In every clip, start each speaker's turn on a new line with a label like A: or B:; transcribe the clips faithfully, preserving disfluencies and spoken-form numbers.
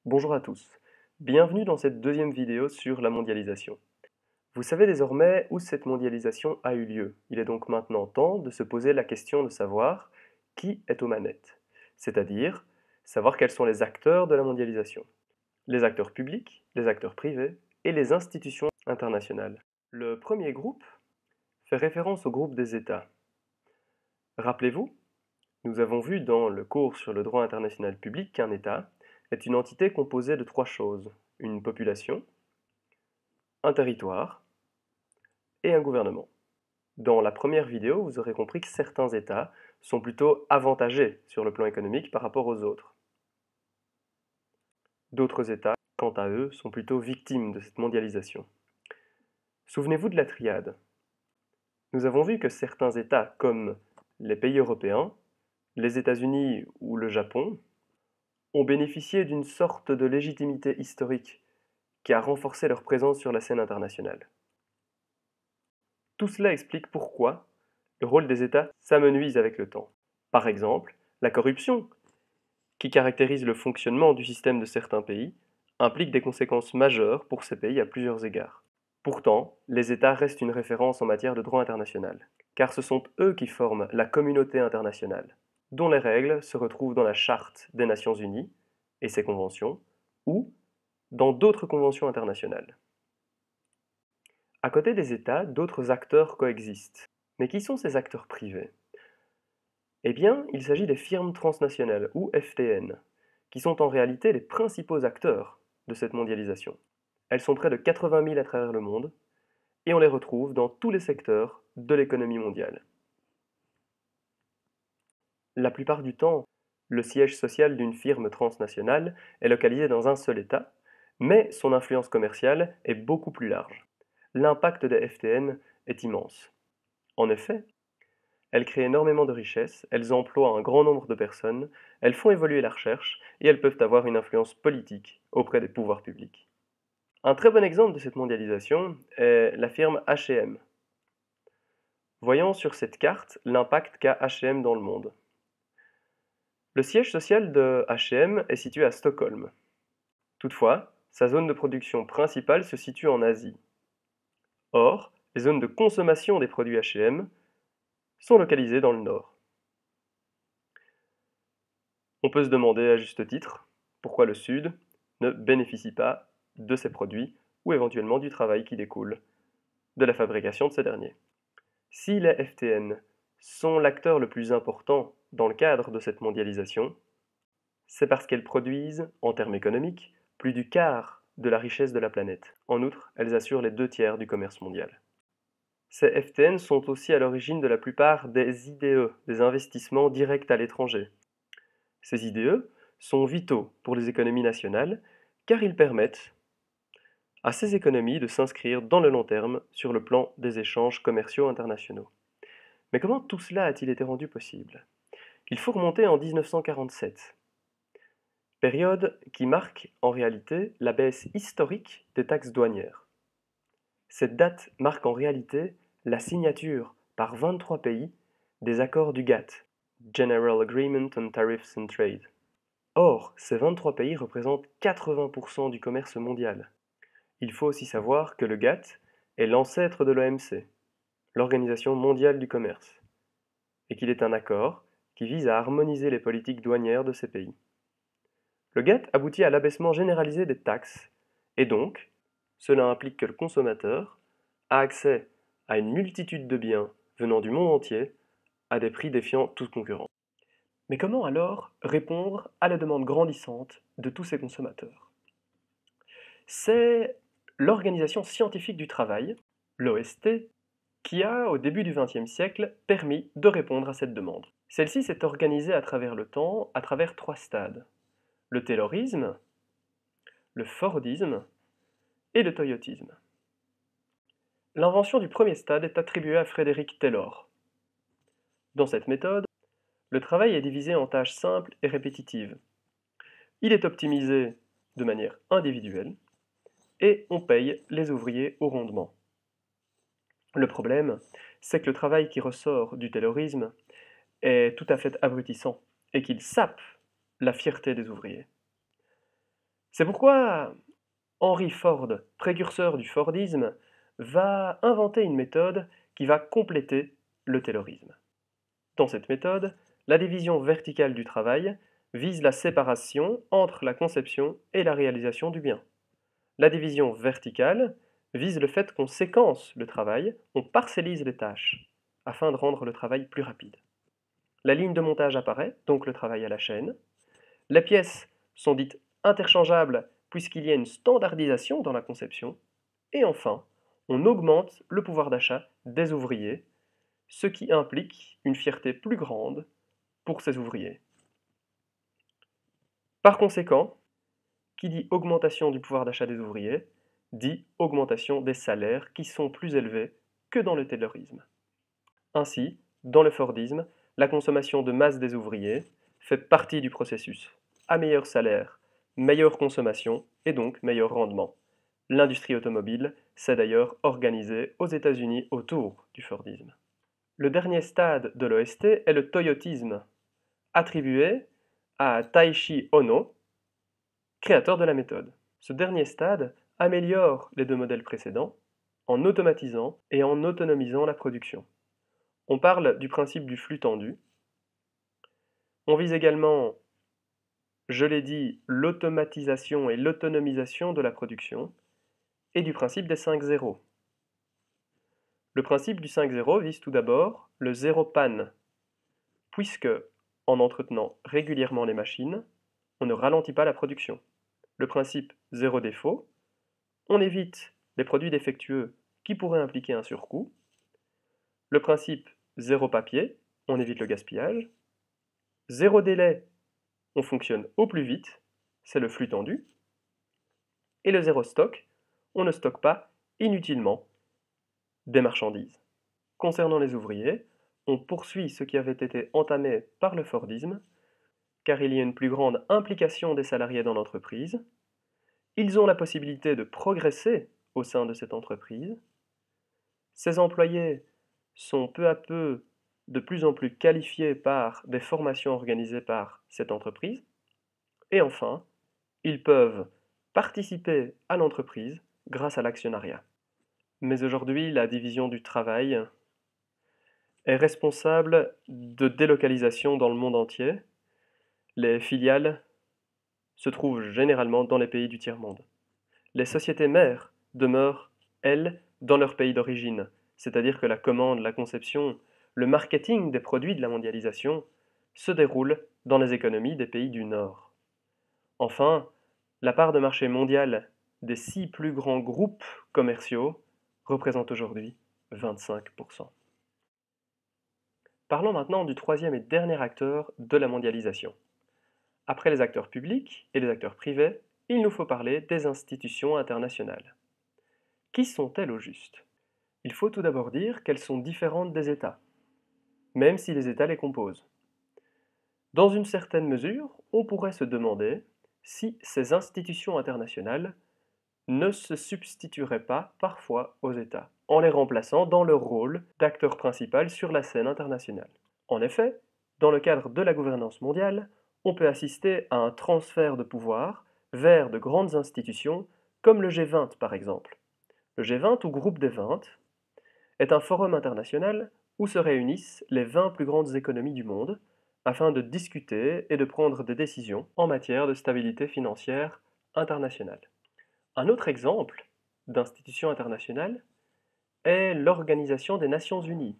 A: Bonjour à tous, bienvenue dans cette deuxième vidéo sur la mondialisation. Vous savez désormais où cette mondialisation a eu lieu. Il est donc maintenant temps de se poser la question de savoir qui est aux manettes, c'est-à-dire savoir quels sont les acteurs de la mondialisation. Les acteurs publics, les acteurs privés et les institutions internationales. Le premier groupe fait référence au groupe des États. Rappelez-vous, nous avons vu dans le cours sur le droit international public qu'un État est une entité composée de trois choses: une population, un territoire et un gouvernement. Dans la première vidéo, vous aurez compris que certains États sont plutôt avantagés sur le plan économique par rapport aux autres. D'autres États, quant à eux, sont plutôt victimes de cette mondialisation. Souvenez-vous de la triade. Nous avons vu que certains États, comme les pays européens, les États-Unis ou le Japon, ont bénéficié d'une sorte de légitimité historique qui a renforcé leur présence sur la scène internationale. Tout cela explique pourquoi le rôle des États s'amenuise avec le temps. Par exemple, la corruption, qui caractérise le fonctionnement du système de certains pays, implique des conséquences majeures pour ces pays à plusieurs égards. Pourtant, les États restent une référence en matière de droit international, car ce sont eux qui forment la communauté internationale, dont les règles se retrouvent dans la Charte des Nations Unies et ses conventions, ou dans d'autres conventions internationales. À côté des États, d'autres acteurs coexistent. Mais qui sont ces acteurs privés? Eh bien, il s'agit des firmes transnationales, ou F T N, qui sont en réalité les principaux acteurs de cette mondialisation. Elles sont près de quatre-vingt mille à travers le monde, et on les retrouve dans tous les secteurs de l'économie mondiale. La plupart du temps, le siège social d'une firme transnationale est localisé dans un seul État, mais son influence commerciale est beaucoup plus large. L'impact des F T N est immense. En effet, elles créent énormément de richesses, elles emploient un grand nombre de personnes, elles font évoluer la recherche et elles peuvent avoir une influence politique auprès des pouvoirs publics. Un très bon exemple de cette mondialisation est la firme H et M. Voyons sur cette carte l'impact qu'a H et M dans le monde. Le siège social de H et M est situé à Stockholm. Toutefois, sa zone de production principale se situe en Asie. Or, les zones de consommation des produits H et M sont localisées dans le nord. On peut se demander à juste titre pourquoi le Sud ne bénéficie pas de ces produits ou éventuellement du travail qui découle de la fabrication de ces derniers. Si les F T N sont l'acteur le plus important dans le cadre de cette mondialisation, c'est parce qu'elles produisent, en termes économiques, plus du quart de la richesse de la planète. En outre, elles assurent les deux tiers du commerce mondial. Ces F T N sont aussi à l'origine de la plupart des I D E, des investissements directs à l'étranger. Ces I D E sont vitaux pour les économies nationales car ils permettent à ces économies de s'inscrire dans le long terme sur le plan des échanges commerciaux internationaux. Mais comment tout cela a-t-il été rendu possible? Il faut remonter en mille neuf cent quarante-sept, période qui marque en réalité la baisse historique des taxes douanières. Cette date marque en réalité la signature par vingt-trois pays des accords du GATT, General Agreement on Tariffs and Trade. Or, ces vingt-trois pays représentent quatre-vingts pour cent du commerce mondial. Il faut aussi savoir que le GATT est l'ancêtre de l'O M C, l'Organisation mondiale du commerce, et qu'il est un accord qui vise à harmoniser les politiques douanières de ces pays. Le GATT aboutit à l'abaissement généralisé des taxes, et donc, cela implique que le consommateur a accès à une multitude de biens venant du monde entier à des prix défiant toute concurrence. Mais comment alors répondre à la demande grandissante de tous ces consommateurs? C'est l'Organisation scientifique du travail, l'O S T, qui a, au début du vingtième siècle, permis de répondre à cette demande. Celle-ci s'est organisée à travers le temps, à travers trois stades: le taylorisme, le fordisme et le toyotisme. L'invention du premier stade est attribuée à Frédéric Taylor. Dans cette méthode, le travail est divisé en tâches simples et répétitives. Il est optimisé de manière individuelle et on paye les ouvriers au rondement. Le problème, c'est que le travail qui ressort du taylorisme est tout à fait abrutissant et qu'il sape la fierté des ouvriers. C'est pourquoi Henry Ford, précurseur du Fordisme, va inventer une méthode qui va compléter le Taylorisme. Dans cette méthode, la division verticale du travail vise la séparation entre la conception et la réalisation du bien. La division verticale vise le fait qu'on séquence le travail, on parcellise les tâches, afin de rendre le travail plus rapide. La ligne de montage apparaît, donc le travail à la chaîne. Les pièces sont dites interchangeables puisqu'il y a une standardisation dans la conception. Et enfin, on augmente le pouvoir d'achat des ouvriers, ce qui implique une fierté plus grande pour ces ouvriers. Par conséquent, qui dit augmentation du pouvoir d'achat des ouvriers, dit augmentation des salaires qui sont plus élevés que dans le Taylorisme. Ainsi, dans le Fordisme, la consommation de masse des ouvriers fait partie du processus. À meilleur salaire, meilleure consommation et donc meilleur rendement. L'industrie automobile s'est d'ailleurs organisée aux États-Unis autour du Fordisme. Le dernier stade de l'O S T est le toyotisme, attribué à Taishi Ohno, créateur de la méthode. Ce dernier stade améliore les deux modèles précédents en automatisant et en autonomisant la production. On parle du principe du flux tendu. On vise également, je l'ai dit, l'automatisation et l'autonomisation de la production et du principe des cinq zéros. Le principe du cinq zéro vise tout d'abord le zéro panne, puisque, en entretenant régulièrement les machines, on ne ralentit pas la production. Le principe zéro défaut, on évite les produits défectueux qui pourraient impliquer un surcoût. Le principe zéro papier, on évite le gaspillage. Zéro délai, on fonctionne au plus vite, c'est le flux tendu. Et le zéro stock, on ne stocke pas inutilement des marchandises. Concernant les ouvriers, on poursuit ce qui avait été entamé par le Fordisme, car il y a une plus grande implication des salariés dans l'entreprise. Ils ont la possibilité de progresser au sein de cette entreprise. Ces employés sont peu à peu de plus en plus qualifiés par des formations organisées par cette entreprise. Et enfin, ils peuvent participer à l'entreprise grâce à l'actionnariat. Mais aujourd'hui, la division du travail est responsable de délocalisation dans le monde entier. Les filiales se trouvent généralement dans les pays du tiers-monde. Les sociétés mères demeurent, elles, dans leur pays d'origine, c'est-à-dire que la commande, la conception, le marketing des produits de la mondialisation se déroule dans les économies des pays du Nord. Enfin, la part de marché mondial des six plus grands groupes commerciaux représente aujourd'hui vingt-cinq pour cent. Parlons maintenant du troisième et dernier acteur de la mondialisation. Après les acteurs publics et les acteurs privés, il nous faut parler des institutions internationales. Qui sont-elles au juste? Il faut tout d'abord dire qu'elles sont différentes des États, même si les États les composent. Dans une certaine mesure, on pourrait se demander si ces institutions internationales ne se substitueraient pas parfois aux États, en les remplaçant dans leur rôle d'acteur principal sur la scène internationale. En effet, dans le cadre de la gouvernance mondiale, on peut assister à un transfert de pouvoir vers de grandes institutions comme le G vingt par exemple. Le G vingt ou groupe des vingt est un forum international où se réunissent les vingt plus grandes économies du monde afin de discuter et de prendre des décisions en matière de stabilité financière internationale. Un autre exemple d'institution internationale est l'Organisation des Nations Unies.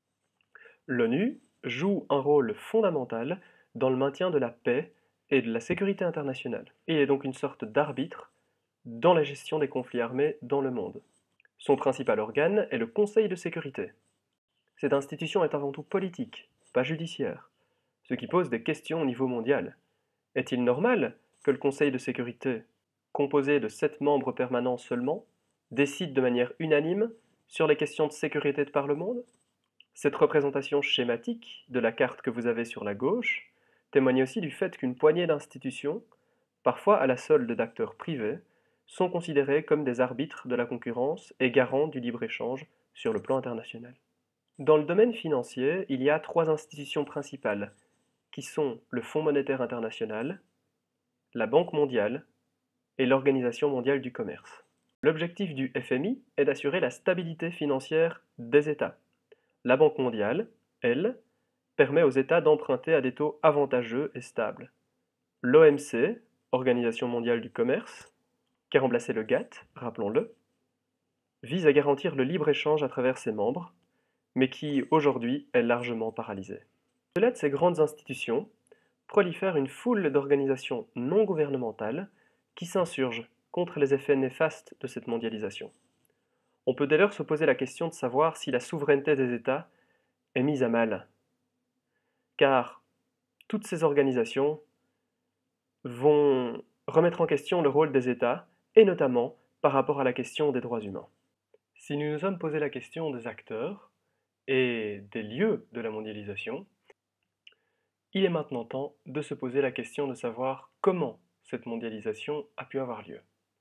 A: L'ONU joue un rôle fondamental dans le maintien de la paix et de la sécurité internationale. Il est donc une sorte d'arbitre dans la gestion des conflits armés dans le monde. Son principal organe est le Conseil de sécurité. Cette institution est avant tout politique, pas judiciaire, ce qui pose des questions au niveau mondial. Est-il normal que le Conseil de sécurité, composé de sept membres permanents seulement, décide de manière unanime sur les questions de sécurité de par le monde? Cette représentation schématique de la carte que vous avez sur la gauche témoigne aussi du fait qu'une poignée d'institutions, parfois à la solde d'acteurs privés, sont considérées comme des arbitres de la concurrence et garants du libre-échange sur le plan international. Dans le domaine financier, il y a trois institutions principales, qui sont le Fonds monétaire international, la Banque mondiale et l'Organisation mondiale du commerce. L'objectif du F M I est d'assurer la stabilité financière des États. La Banque mondiale, elle, permet aux États d'emprunter à des taux avantageux et stables. L'O M C, Organisation mondiale du commerce, qui a remplacé le G A T T, rappelons-le, vise à garantir le libre-échange à travers ses membres, mais qui, aujourd'hui, est largement paralysé. De-delà de ces grandes institutions, prolifère une foule d'organisations non gouvernementales qui s'insurgent contre les effets néfastes de cette mondialisation. On peut dès lors se poser la question de savoir si la souveraineté des États est mise à mal. Car toutes ces organisations vont remettre en question le rôle des États, et notamment par rapport à la question des droits humains. Si nous nous sommes posé la question des acteurs et des lieux de la mondialisation, il est maintenant temps de se poser la question de savoir comment cette mondialisation a pu avoir lieu.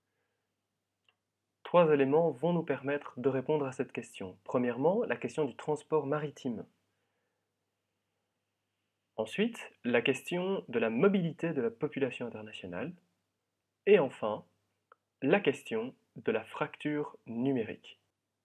A: Trois éléments vont nous permettre de répondre à cette question. Premièrement, la question du transport maritime. Ensuite, la question de la mobilité de la population internationale. Et enfin, la question de la fracture numérique.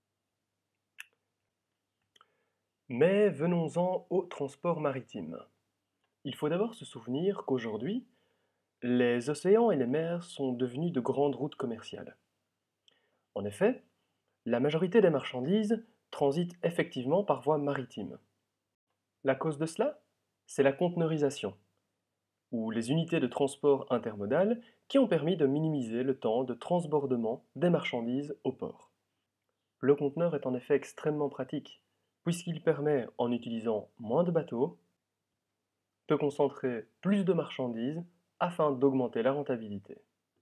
A: Mais venons-en au transport maritime. Il faut d'abord se souvenir qu'aujourd'hui, les océans et les mers sont devenus de grandes routes commerciales. En effet, la majorité des marchandises transitent effectivement par voie maritime. La cause de cela, c'est la conteneurisation, ou les unités de transport intermodal qui ont permis de minimiser le temps de transbordement des marchandises au port. Le conteneur est en effet extrêmement pratique, puisqu'il permet, en utilisant moins de bateaux, de concentrer plus de marchandises afin d'augmenter la rentabilité.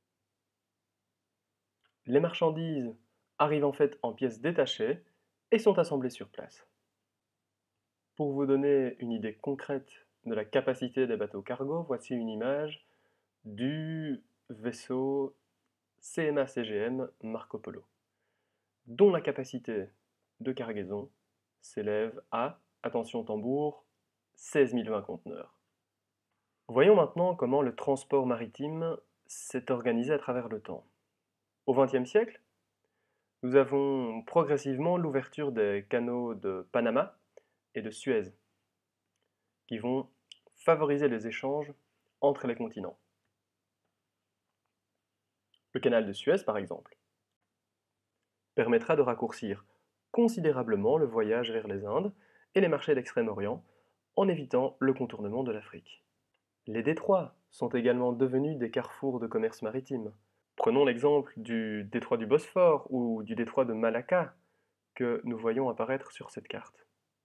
A: Les marchandises arrivent en fait en pièces détachées et sont assemblées sur place. Pour vous donner une idée concrète de la capacité des bateaux cargo, voici une image du vaisseau C M A C G M Marco Polo, dont la capacité de cargaison s'élève à, attention tambour, seize mille vingt conteneurs. Voyons maintenant comment le transport maritime s'est organisé à travers le temps. Au vingtième siècle, nous avons progressivement l'ouverture des canaux de Panama et de Suez, qui vont favoriser les échanges entre les continents. Le canal de Suez, par exemple, permettra de raccourcir considérablement le voyage vers les Indes et les marchés d'Extrême-Orient, en évitant le contournement de l'Afrique. Les détroits sont également devenus des carrefours de commerce maritime. Prenons l'exemple du détroit du Bosphore ou du détroit de Malacca que nous voyons apparaître sur cette carte.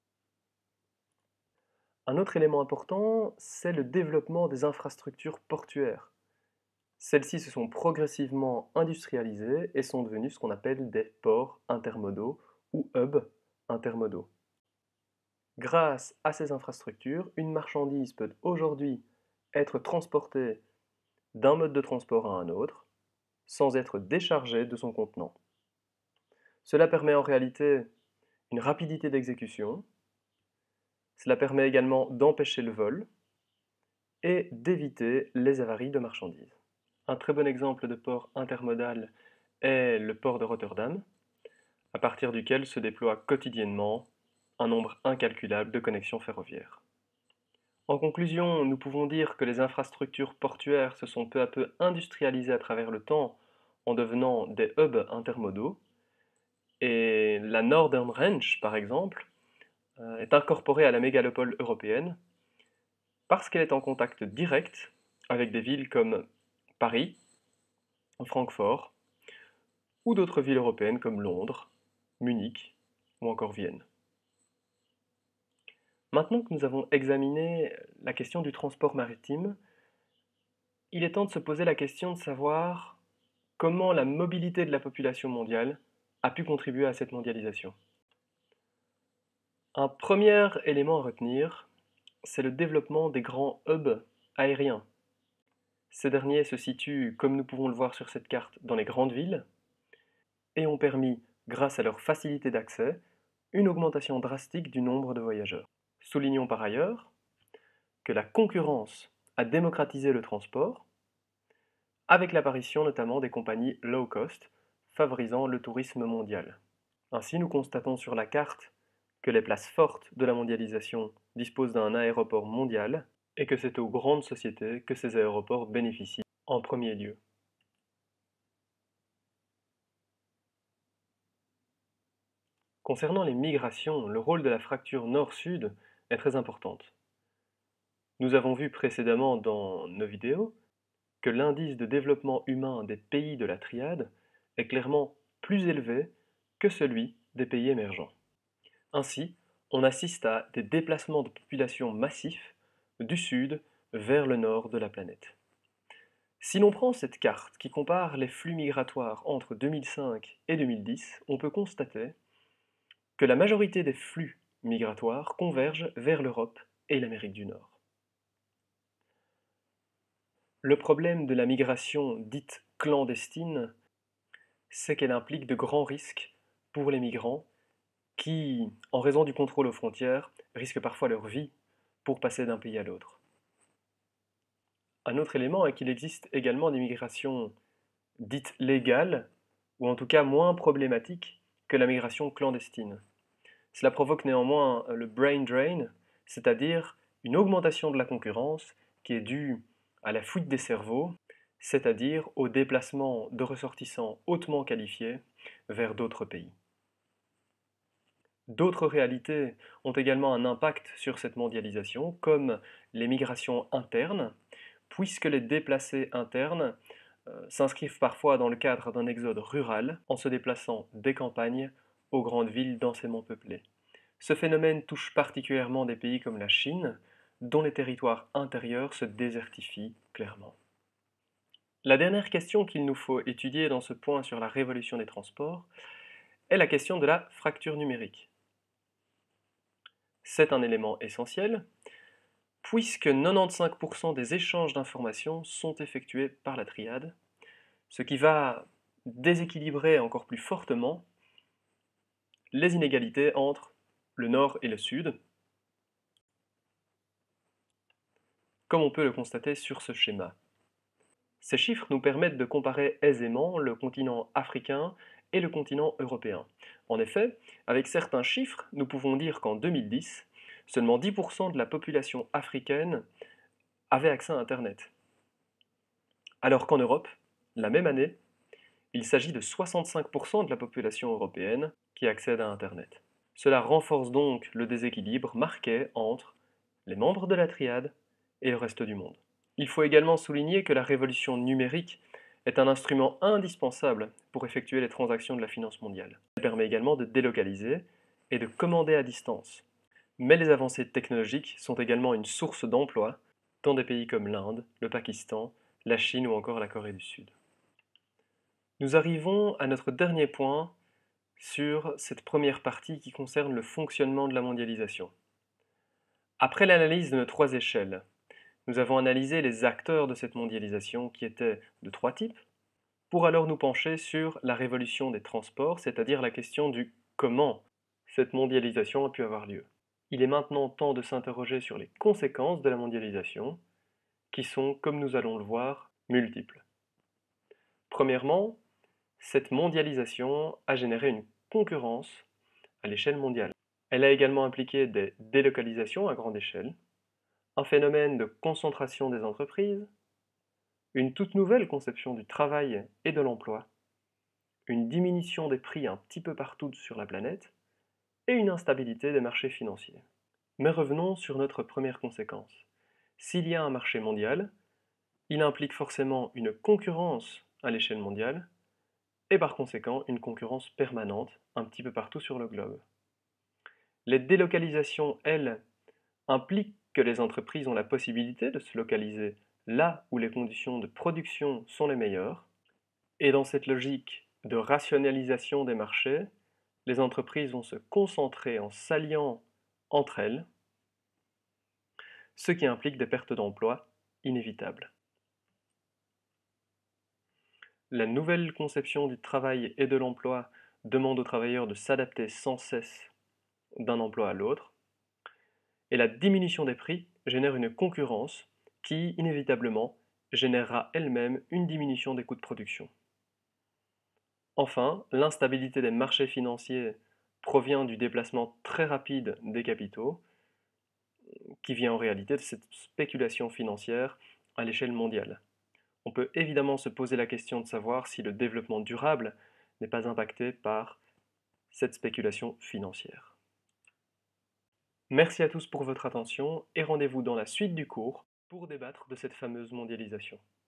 A: Un autre élément important, c'est le développement des infrastructures portuaires. Celles-ci se sont progressivement industrialisées et sont devenues ce qu'on appelle des ports intermodaux ou hubs intermodaux. Grâce à ces infrastructures, une marchandise peut aujourd'hui être transportée d'un mode de transport à un autre sans être déchargée de son contenant. Cela permet en réalité une rapidité d'exécution. Cela permet également d'empêcher le vol et d'éviter les avaries de marchandises. Un très bon exemple de port intermodal est le port de Rotterdam, à partir duquel se déploie quotidiennement un nombre incalculable de connexions ferroviaires. En conclusion, nous pouvons dire que les infrastructures portuaires se sont peu à peu industrialisées à travers le temps en devenant des hubs intermodaux, et la Northern Range, par exemple, est incorporée à la mégalopole européenne parce qu'elle est en contact direct avec des villes comme Paris, Francfort, ou d'autres villes européennes comme Londres, Munich ou encore Vienne. Maintenant que nous avons examiné la question du transport maritime, il est temps de se poser la question de savoir comment la mobilité de la population mondiale a pu contribuer à cette mondialisation. Un premier élément à retenir, c'est le développement des grands hubs aériens. Ces derniers se situent, comme nous pouvons le voir sur cette carte, dans les grandes villes et ont permis, grâce à leur facilité d'accès, une augmentation drastique du nombre de voyageurs. Soulignons par ailleurs que la concurrence a démocratisé le transport, avec l'apparition notamment des compagnies low cost, favorisant le tourisme mondial. Ainsi, nous constatons sur la carte que les places fortes de la mondialisation disposent d'un aéroport mondial et que c'est aux grandes sociétés que ces aéroports bénéficient en premier lieu. Concernant les migrations, le rôle de la fracture nord-sud est très importante. Nous avons vu précédemment dans nos vidéos que l'indice de développement humain des pays de la triade est clairement plus élevé que celui des pays émergents. Ainsi, on assiste à des déplacements de population massifs du sud vers le nord de la planète. Si l'on prend cette carte qui compare les flux migratoires entre deux mille cinq et deux mille dix, on peut constater que la majorité des flux migratoires convergent vers l'Europe et l'Amérique du Nord. Le problème de la migration dite clandestine, c'est qu'elle implique de grands risques pour les migrants qui, en raison du contrôle aux frontières, risquent parfois leur vie pour passer d'un pays à l'autre. Un autre élément est qu'il existe également des migrations dites légales, ou en tout cas moins problématiques que la migration clandestine. Cela provoque néanmoins le brain drain, c'est-à-dire une augmentation de la concurrence qui est due à la fuite des cerveaux, c'est-à-dire au déplacement de ressortissants hautement qualifiés vers d'autres pays. D'autres réalités ont également un impact sur cette mondialisation, comme les migrations internes, puisque les déplacés internes euh, s'inscrivent parfois dans le cadre d'un exode rural en se déplaçant des campagnes aux grandes villes densément peuplées. Ce phénomène touche particulièrement des pays comme la Chine, dont les territoires intérieurs se désertifient clairement. La dernière question qu'il nous faut étudier dans ce point sur la révolution des transports est la question de la fracture numérique. C'est un élément essentiel, puisque quatre-vingt-quinze pour cent des échanges d'informations sont effectués par la triade, ce qui va déséquilibrer encore plus fortement les inégalités entre le nord et le sud, comme on peut le constater sur ce schéma. Ces chiffres nous permettent de comparer aisément le continent africain et le continent européen. En effet, avec certains chiffres, nous pouvons dire qu'en deux mille dix, seulement dix pour cent de la population africaine avait accès à Internet. Alors qu'en Europe, la même année, il s'agit de soixante-cinq pour cent de la population européenne qui accède à Internet. Cela renforce donc le déséquilibre marqué entre les membres de la triade et le reste du monde. Il faut également souligner que la révolution numérique est un instrument indispensable pour effectuer les transactions de la finance mondiale. Elle permet également de délocaliser et de commander à distance. Mais les avancées technologiques sont également une source d'emploi dans des pays comme l'Inde, le Pakistan, la Chine ou encore la Corée du Sud. Nous arrivons à notre dernier point sur cette première partie qui concerne le fonctionnement de la mondialisation. Après l'analyse de nos trois échelles, nous avons analysé les acteurs de cette mondialisation qui étaient de trois types, pour alors nous pencher sur la révolution des transports, c'est-à-dire la question du comment cette mondialisation a pu avoir lieu. Il est maintenant temps de s'interroger sur les conséquences de la mondialisation, qui sont, comme nous allons le voir, multiples. Premièrement, cette mondialisation a généré une concurrence à l'échelle mondiale. Elle a également impliqué des délocalisations à grande échelle, un phénomène de concentration des entreprises, une toute nouvelle conception du travail et de l'emploi, une diminution des prix un petit peu partout sur la planète, et une instabilité des marchés financiers. Mais revenons sur notre première conséquence. S'il y a un marché mondial, il implique forcément une concurrence à l'échelle mondiale, et par conséquent une concurrence permanente un petit peu partout sur le globe. Les délocalisations, elles, impliquent que les entreprises ont la possibilité de se localiser là où les conditions de production sont les meilleures, et dans cette logique de rationalisation des marchés, les entreprises vont se concentrer en s'alliant entre elles, ce qui implique des pertes d'emplois inévitables. La nouvelle conception du travail et de l'emploi demande aux travailleurs de s'adapter sans cesse d'un emploi à l'autre, et la diminution des prix génère une concurrence qui, inévitablement, générera elle-même une diminution des coûts de production. Enfin, l'instabilité des marchés financiers provient du déplacement très rapide des capitaux, qui vient en réalité de cette spéculation financière à l'échelle mondiale. On peut évidemment se poser la question de savoir si le développement durable n'est pas impacté par cette spéculation financière. Merci à tous pour votre attention et rendez-vous dans la suite du cours pour débattre de cette fameuse mondialisation.